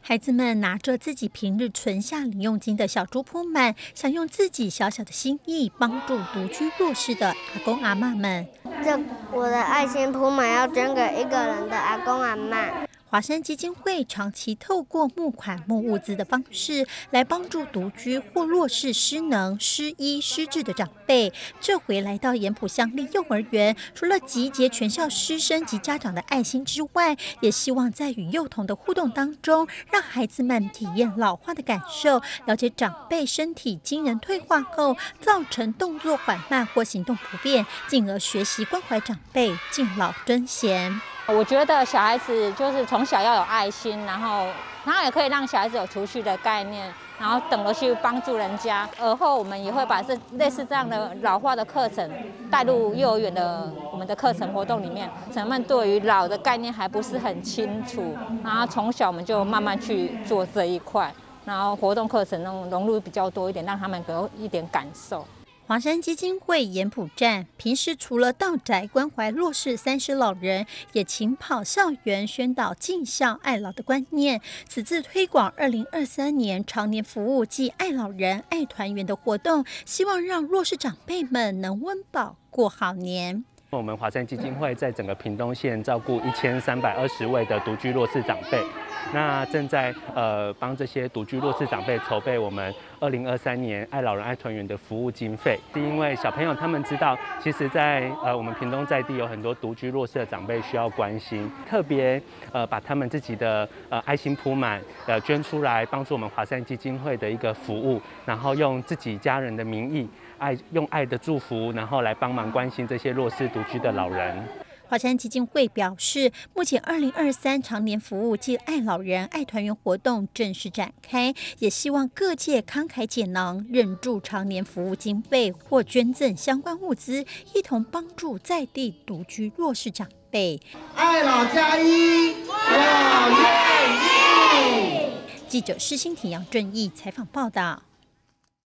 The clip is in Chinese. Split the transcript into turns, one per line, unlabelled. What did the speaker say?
孩子们拿着自己平日存下零用金的小猪铺满，想用自己小小的心意帮助独居弱势的阿公阿嬷们。
我的爱心铺满要捐给一个人的阿公阿嬷。
华山基金会长期透过募款募物资的方式来帮助独居或弱势失能、失医、失智的长辈。这回来到盐埔乡立幼儿园，除了集结全校师生及家长的爱心之外，也希望在与幼童的互动当中，让孩子们体验老化的感受，了解长辈身体机能退化后造成动作缓慢或行动不便，进而学习关怀长辈、敬老尊贤。
我觉得小孩子就是从小要有爱心，然后也可以让小孩子有储蓄的概念，然后懂得去帮助人家。而后我们也会把类似这样的老化的课程带入幼儿园的我们的课程活动里面。他们对于老的概念还不是很清楚，然后从小我们就慢慢去做这一块，然后活动课程融入比较多一点，让他们有一点感受。
华山基金会盐埔站平时除了到宅关怀弱势30老人，也勤跑校园宣导尽孝爱老的观念。此次推广2023年常年服务暨爱老人爱团圆的活动，希望让弱势长辈们能温饱过好年。
我们华山基金会在整个屏东县照顾1320位的独居弱势长辈，那正在帮这些独居弱势长辈筹备我们2023年爱老人爱团圆的服务经费。是因为小朋友他们知道，其实在我们屏东在地有很多独居弱势的长辈需要关心，特别把他们自己的爱心铺满捐出来，帮助我们华山基金会的一个服务，然后用自己家人的名义。用爱的祝福，然后来帮忙关心这些弱势独居的老人。
华山基金会表示，目前2023常年服务暨爱老人爱团圆活动正式展开，也希望各界慷慨解囊，认助常年服务经费或捐赠相关物资，一同帮助在地独居弱势长辈。
爱老加一，我愿意。
记者施欣婷、杨正义采访报道。